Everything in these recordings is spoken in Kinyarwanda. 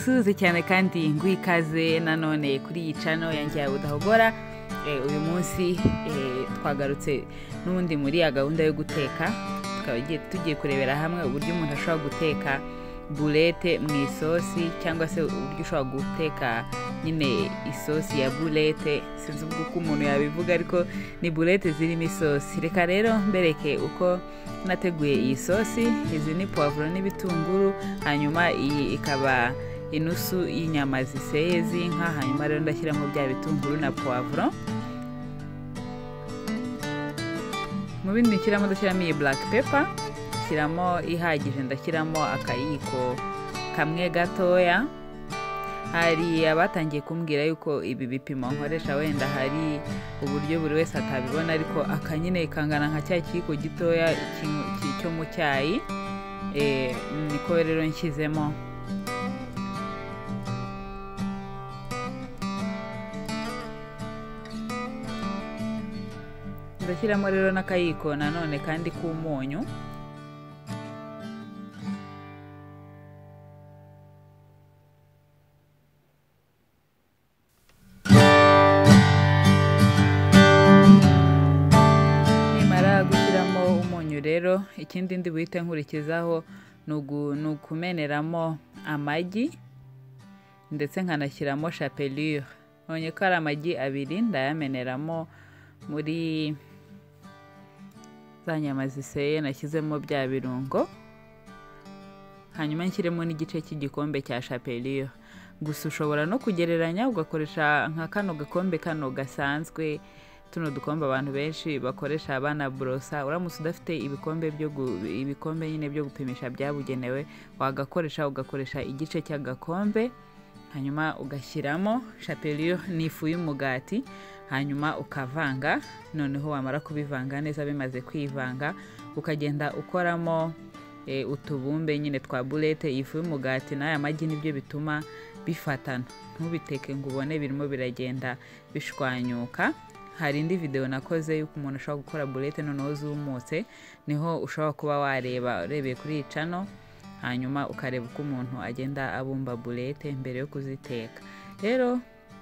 ngusuhuze cyane kandi ngwikaze nanone kuri iyi channel yanjye ya Budahogora. Uyu munsi twagarutse n'ubundi muri ya gahunda yo guteka, tugiye kurebera hamwe uburyo umuntu ashobora guteka boulette mu isosi, cyangwa se uburyo ushobora guteka nyine isosi ya boulette. Sinzi uko umuntu yabivuga, ariko ni boulette zirimo isosi. Reka rero mbereke uko nateguye iyi sosi. Izi ni poivron n'ibitunguru, hanyuma iyi ikaba inusu y'inyama ziseye z'inka, hanyuma rero ndashyiramo bya bitunguru na poivron. Mu bindi nshyiramo ndashyiramo iyi black pepper, ndashyiramo ihagije, ndashyiramo akayiko kamwe gatoya. Hari abatangiye kumbwira yuko ibi bipimo nkoresha wenda hari uburyo buri wese atabibona, ariko akanyine kangana nka cya kiyiko gitoya cyo mu cyayi. Niko rero nshyizemo. Ndashyiramo rero n'akayiko nanone kandi k'umunyu. Nimara gushyiramo umunyu rero, ikindi ndi buhite nkurikizaho ni ukumeneramo amagi, ndetse nkanashyiramo chapelure. Nonye ko ari amagi abiri, ndayameneramo muri za nyama ziseye nashyizemo bya birungo, hanyuma nshyiremo n'igice cy'igikombe cya chapelure. Gusa ushobora no kugereranya ugakoresha nka kano gakombe kano gasanzwe, tuno dukombe abantu benshi bakoresha banabrosa. Uramutse udafite ibikombe nyine byo gupimisha byabugenewe, ugakoresha igice cy'agakombe, hanyuma ugashyiramo chapelure n'ifu y'umugati, hanyuma ukavanga. Noneho wamara kubivanga neza, bimaze kwivanga, ukagenda ukoramo utubumbe nyine twa boulette. Ifu y'umugati n'aya magi nibyo bituma bifatana, ntubiteke ngo ubone birimo biragenda bishwanyuka. Hari indi video nakoze yuko umuntu ashobora gukora boulette noneho zumutse, niho ushobora kuba urebeye kuri iyi channel, hanyuma ukareba uko umuntu agenda abumba boulette mbere yo kuziteka. Rero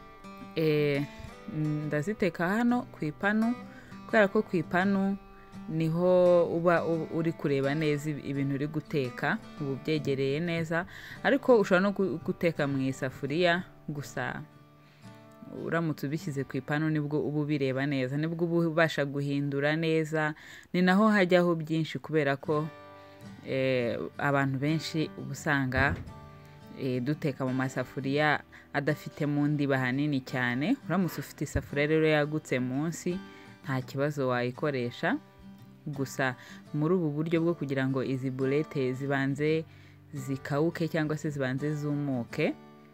ndaziteka hano ku ipanu, kubera ko ku ipanu niho uba uri kureba neza ibintu uri guteka, ubu byegereye neza. Ariko ushobora no guteka mu isafuriya, gusa uramutse ubishyize ku ipanu nibwo uba ubireba neza, nibwo uba ubasha guhindura neza. Ni naho hajyaho byinshi, kubera ko abantu benshi uba usanga duteka mu masafuriya adafite mu ndiba hanini cyane. Uramutse ufite isafuriya rero yagutse munsi, nta kibazo wayikoresha. Gusa muri ubu buryo bwo kugira ngo izi boulette zibanze zikauke cyangwa se zibanze zumuke,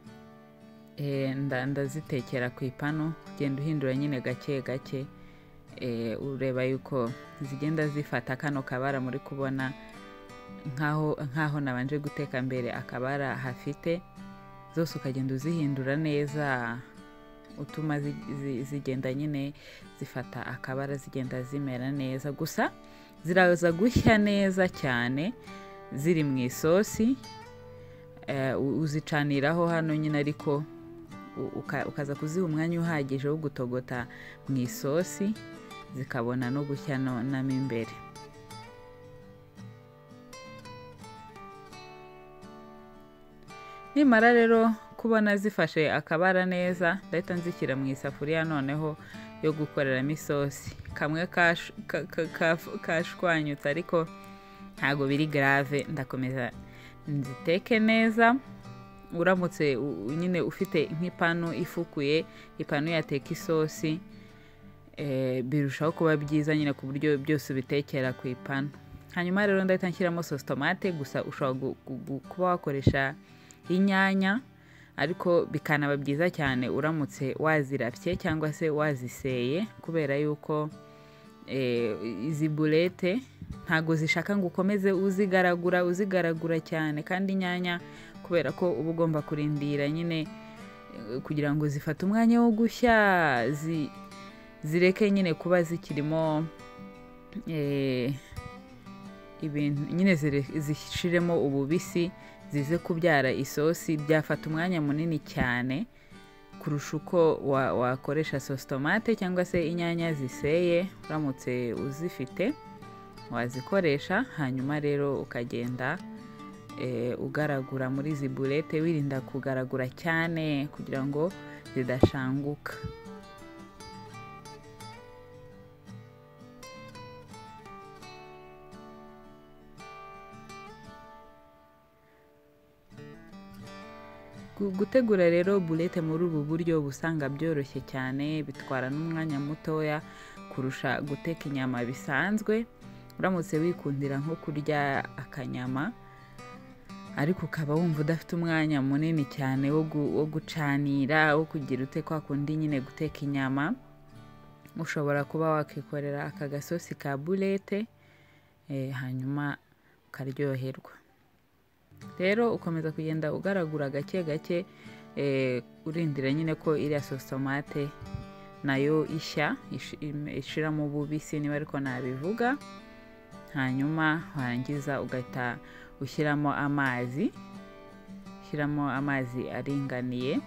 ndazitekera ku ipanu, genda uhindura nyine gake gake, ureba yuko zigenda zifata kano kabara muri kubona, nkaho nabanje guteka mbere akabara hafite. Zose ukagenda uzihindura neza, utuma zigenda nyine zifata akabara, zigenda zimera neza. Gusa ziraza gushya neza cyane ziri mu isosi. Uzicaniraho hano nyine, ariko ukaza kuziha umwanya uhagije wo gutogota mu isosi, zikabona no gushya namo imbere. Nimara rero kubona zifashe akabara neza, ndahita nzishyira mu isafuriya noneho yo gukoreramo isosi. Kamwe kashwanyutse, ariko ntago biri grave, ndakomeza nziteke neza. Uramutse nyine ufite nk'ipanu ifukuye, ipanu yateka isosi, birushaho kuba byiza nyine, ku buryo byose ubitekera ku ipanu. Hanyuma rero ndahita nshyiramo sauce tomate. Gusa ushobora kuba wakoresha inyanya, ariko bikanaba byiza cyane uramutse wazirapye cyangwa se waziseye, kubera yuko izi boulette ntago zishaka ngo ukomeze uzigaragura cyane. Kandi inyanya, kubera ko uba ugomba kurindira nyine kugira ngo zifate umwanya wo gushya, zireke nyine kuba zikirimo ibintu nyine zishiremo ububisi zize kubyara isosi, byafata umwanya munini cyane kurusha uko wakoresha sauce tomate cyangwa se inyanya ziseye. Uramutse uzifite wazikoresha, hanyuma rero ukagenda ugaragura muri izi bulete, wirinda kugaragura cyane kugira ngo zidashanguka. Gutegura rero bulete muri ubu buryo busanga byoroshye cyane, bitwara n'umwanya mutoya kurusha guteka inyama bisanzwe. Uramutse wikundira nko kurya akanyama ariko ukaba wumva udafite umwanya munini cyane wo gucanira, wo kugira ute kwa kundi nyine guteka inyama, ushobora kuba wakikorera aka gasosi ka bulete hanyuma ukaryoherwa. Rero ukomeza kugenda ugaragura gake gake, urindira nyine ko iriya sauce tomate nayo ishiramo ububisi, niba ariko nabivuga. Hanyuma warangiza ugahita ushyiramo amazi aringaniye.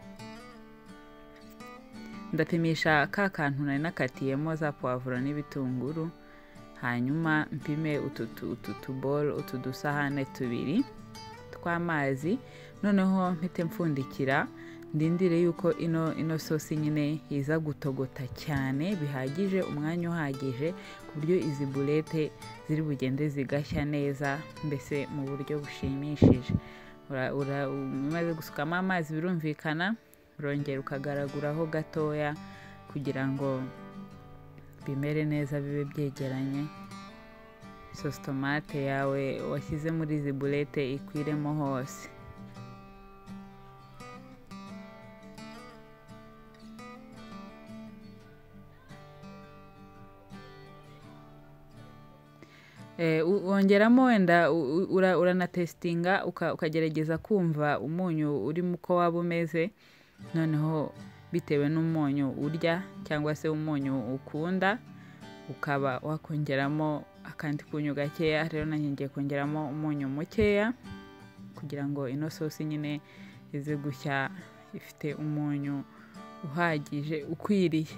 Ndapimisha ka kantu nari nakatiyemo za poivro n'ibitunguru, hanyuma mpime utu dusahane tubiri tw'amazi. Noneho mpite mfundikira, ndindire yuko ino sosi nyine iza gutogota cyane bihagije, umwanya uhagije ku buryo izi bulete ziri bugende zigashya neza, mbese mu buryo bushimishije. Umaze gusukamo amazi birumvikana, urongera ukagaraguraho gatoya kugira ngo bimere neza, bibe byegeranye. Sauce tomate yawe washyize muri izi bulete ikwiremo hose. Wongeramo wenda uranatestinga ukagerageza kumva umunyu urimo uko waba umeze, noneho bitewe n'umunyu urya cyangwa se umunyu ukunda ukaba wakongeramo akandi kunyu gakeya. Rero nanjye ngiye kongeramo umunyu mukeya kugira ngo ino sosi nyine ize gushya ifite umunyu uhagije ukwiriye.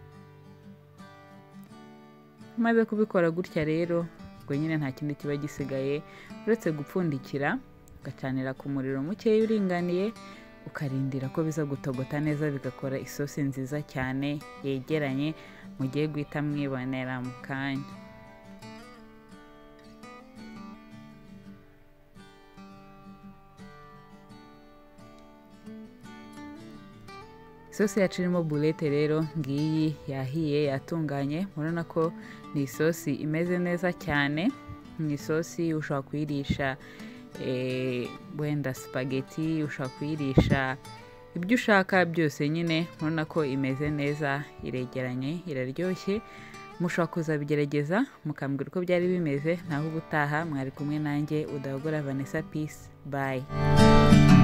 Maze kubikora gutya rero, ubwo nyine nta kindi kiba gisigaye uretse gupfundikira, ugacanira ku muriro mukeya uringaniye, ukarindira ko biza gutogota neza, bigakora isosi nziza cyane yegeranye, mugiye guhita mwibonera mu kanya. Isosi yacu irimo bulete rero ngiyi yahiye, yatunganye. Murabona ko ni isosi imeze neza cyane. Ni isosi ushobora kuyirisha wenda spaghetti, ushobora kuyirisha ibyo ushaka byose nyine. Murabona ko imeze neza, iregeranye, iraryoshye. Mushobora kuzabigerageza mukambwira uko byari bimeze. Naho ubutaha mwari kumwe nanjye Udahogora Vanessa. Peace, bye.